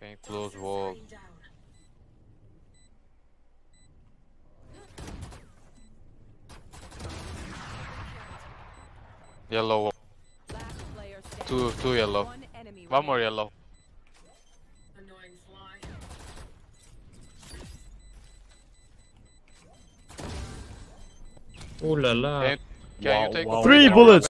Okay, close wall. Yellow wall. Two yellow. One more yellow. Ooh la la. Can you take 3 bullets.